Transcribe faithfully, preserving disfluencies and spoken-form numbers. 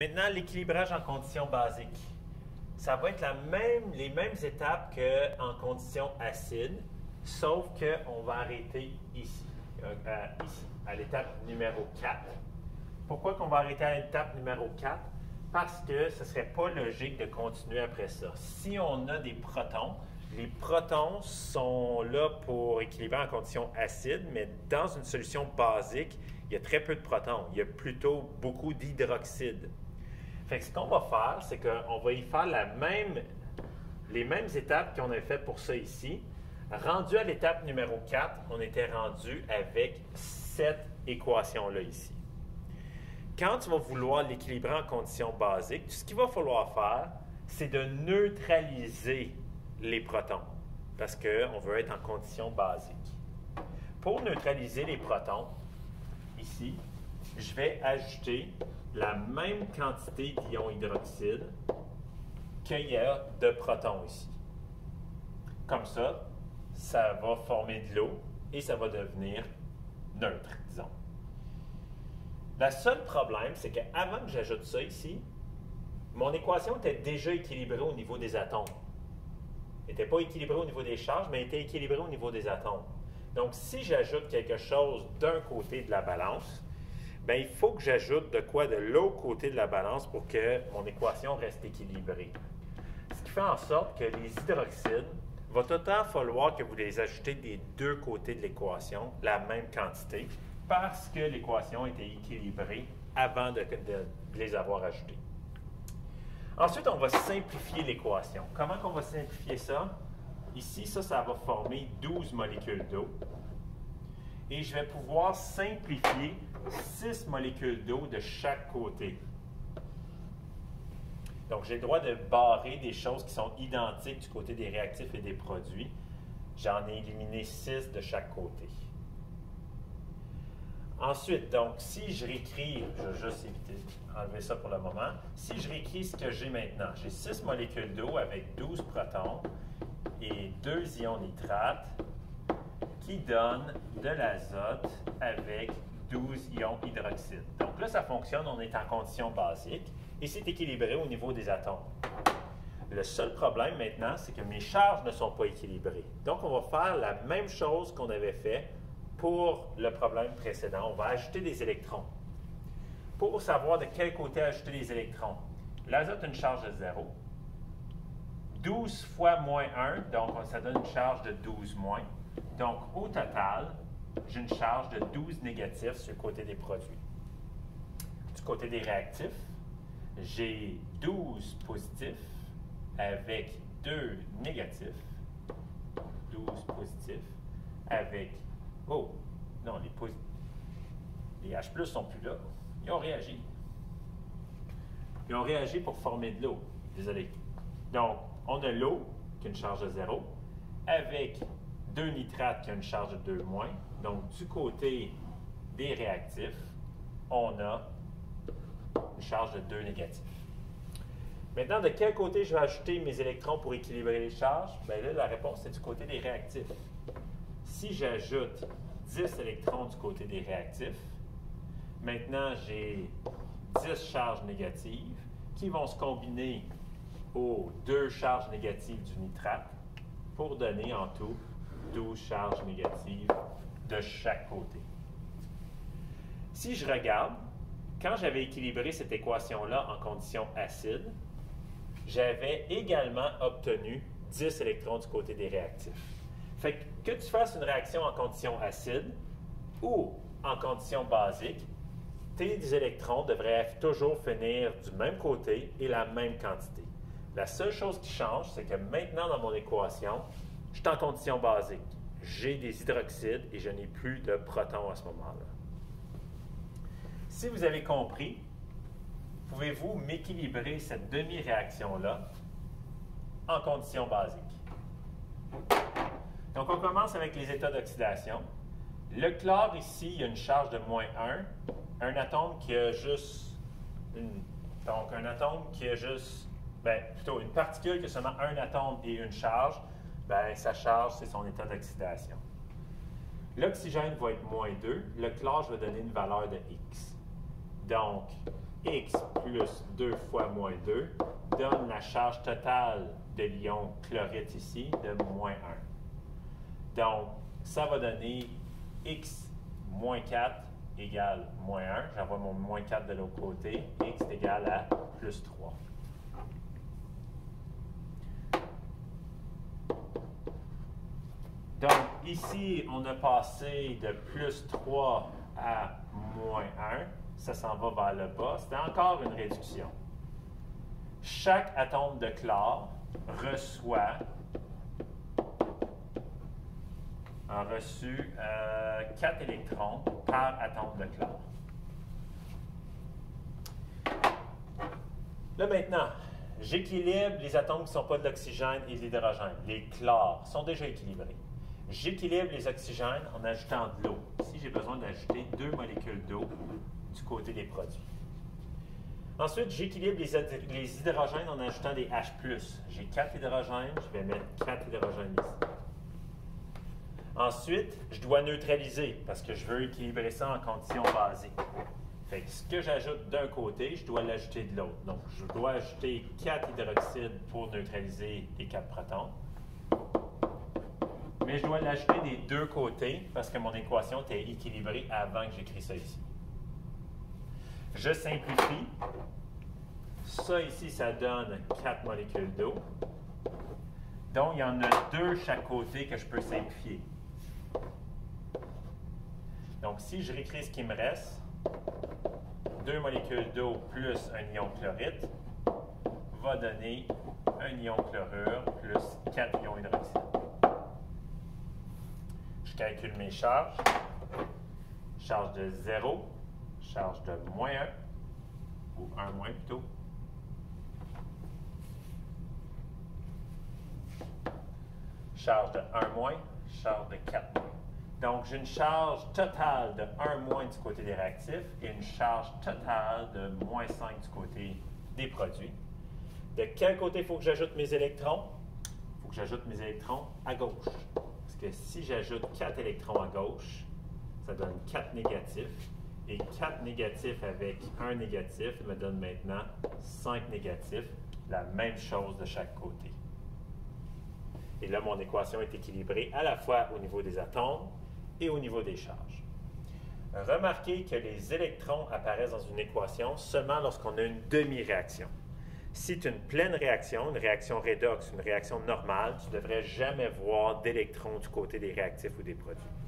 Maintenant, l'équilibrage en conditions basiques. Ça va être la même, les mêmes étapes qu'en conditions acides, sauf qu'on va arrêter ici, euh, ici à l'étape numéro quatre. Pourquoi qu'on va arrêter à l'étape numéro quatre? Parce que ce ne serait pas logique de continuer après ça. Si on a des protons, les protons sont là pour équilibrer en conditions acides, mais dans une solution basique, il y a très peu de protons. Il y a plutôt beaucoup d'hydroxyde. Fait que ce qu'on va faire, c'est qu'on va y faire la même, les mêmes étapes qu'on avait faites pour ça ici. Rendu à l'étape numéro quatre, on était rendu avec cette équation-là ici. Quand tu vas vouloir l'équilibrer en conditions basiques, ce qu'il va falloir faire, c'est de neutraliser les protons, parce qu'on veut être en conditions basiques. Pour neutraliser les protons, ici, je vais ajouter la même quantité d'ions hydroxyde qu'il y a de protons ici. Comme ça, ça va former de l'eau et ça va devenir neutre, disons. Le seul problème, c'est qu'avant que j'ajoute ça ici, mon équation était déjà équilibrée au niveau des atomes. Elle n'était pas équilibrée au niveau des charges, mais elle était équilibrée au niveau des atomes. Donc, si j'ajoute quelque chose d'un côté de la balance, bien, il faut que j'ajoute de quoi de l'autre côté de la balance pour que mon équation reste équilibrée. Ce qui fait en sorte que les hydroxydes, il va tout le temps falloir que vous les ajoutez des deux côtés de l'équation, la même quantité, parce que l'équation était équilibrée avant de, de, de les avoir ajoutés. Ensuite, on va simplifier l'équation. Comment on va simplifier ça? Ici, ça, ça va former douze molécules d'eau. Et je vais pouvoir simplifier six molécules d'eau de chaque côté. Donc, j'ai le droit de barrer des choses qui sont identiques du côté des réactifs et des produits. J'en ai éliminé six de chaque côté. Ensuite, donc, si je réécris, je vais juste éviter enlever ça pour le moment. Si je réécris ce que j'ai maintenant, j'ai six molécules d'eau avec douze protons et deux ions nitrates qui donnent de l'azote avec douze ions hydroxyde. Donc là, ça fonctionne, on est en condition basique et c'est équilibré au niveau des atomes. Le seul problème maintenant, c'est que mes charges ne sont pas équilibrées. Donc, on va faire la même chose qu'on avait fait pour le problème précédent. On va ajouter des électrons. Pour savoir de quel côté ajouter les électrons, l'azote a une charge de zéro. douze fois moins un, donc ça donne une charge de douze moins. Donc, au total, j'ai une charge de douze négatifs sur le côté des produits. Du côté des réactifs, j'ai douze positifs avec deux négatifs. douze positifs avec... Oh, non, les, posi... les H plus sont plus là. Ils ont réagi. Ils ont réagi pour former de l'eau. Désolé. Donc, on a l'eau qui a une charge de zéro avec deux nitrates qui ont une charge de deux moins. Donc, du côté des réactifs, on a une charge de deux négatifs. Maintenant, de quel côté je vais ajouter mes électrons pour équilibrer les charges? Bien là, la réponse, c'est du côté des réactifs. Si j'ajoute dix électrons du côté des réactifs, maintenant, j'ai dix charges négatives qui vont se combiner aux deux charges négatives du nitrate pour donner en tout douze charges négatives de chaque côté. Si je regarde, quand j'avais équilibré cette équation-là en conditions acides, j'avais également obtenu dix électrons du côté des réactifs. Fait que, que tu fasses une réaction en conditions acides ou en conditions basiques, tes électrons devraient toujours finir du même côté et la même quantité. La seule chose qui change, c'est que maintenant dans mon équation, je suis en condition basique. J'ai des hydroxydes et je n'ai plus de protons à ce moment-là. Si vous avez compris, pouvez-vous m'équilibrer cette demi-réaction-là en conditions basiques? Donc, on commence avec les états d'oxydation. Le chlore, ici, il y a une charge de moins un. Un atome qui a juste une... Donc, un atome qui a juste... Bien, plutôt, une particule qui a seulement un atome et une charge, bien, sa charge, c'est son état d'oxydation. L'oxygène va être moins deux. Le chlore, je vais donner une valeur de X. Donc, X plus deux fois moins deux donne la charge totale de l'ion chlorite ici de moins un. Donc, ça va donner X moins quatre égale moins un. J'envoie mon moins quatre de l'autre côté. X est égal à plus trois. Donc, ici, on a passé de plus trois à moins un. Ça s'en va vers le bas. C'était encore une réduction. Chaque atome de chlore reçoit a reçu euh, quatre électrons par atome de chlore. Là maintenant, j'équilibre les atomes qui ne sont pas de l'oxygène et de l'hydrogène. Les chlores sont déjà équilibrés. J'équilibre les oxygènes en ajoutant de l'eau. Ici, j'ai besoin d'ajouter deux molécules d'eau du côté des produits. Ensuite, j'équilibre les, les hydrogènes en ajoutant des H plus. J'ai quatre hydrogènes, je vais mettre quatre hydrogènes ici. Ensuite, je dois neutraliser parce que je veux équilibrer ça en conditions basées. Fait que ce que j'ajoute d'un côté, je dois l'ajouter de l'autre. Donc, je dois ajouter quatre hydroxydes pour neutraliser les quatre protons. Mais je dois l'ajouter des deux côtés parce que mon équation était équilibrée avant que j'écris ça ici. Je simplifie. Ça ici, ça donne quatre molécules d'eau. Donc, il y en a deux chaque côté que je peux simplifier. Donc, si je réécris ce qui me reste, deux molécules d'eau plus un ion chlorite va donner un ion chlorure plus quatre ions hydroxyde. Je calcule mes charges. Charge de zéro, charge de moins un, ou un moins plutôt. Charge de un moins, charge de quatre moins. Donc, j'ai une charge totale de un moins du côté des réactifs et une charge totale de moins cinq du côté des produits. De quel côté il faut que j'ajoute mes électrons? Il faut que j'ajoute mes électrons à gauche. Parce que si j'ajoute quatre électrons à gauche, ça donne quatre négatifs. Et quatre négatifs avec un négatif me donne maintenant cinq négatifs. La même chose de chaque côté. Et là, mon équation est équilibrée à la fois au niveau des atomes et au niveau des charges. Remarquez que les électrons apparaissent dans une équation seulement lorsqu'on a une demi-réaction. Si tu as une pleine réaction, une réaction redox, une réaction normale, tu ne devrais jamais voir d'électrons du côté des réactifs ou des produits.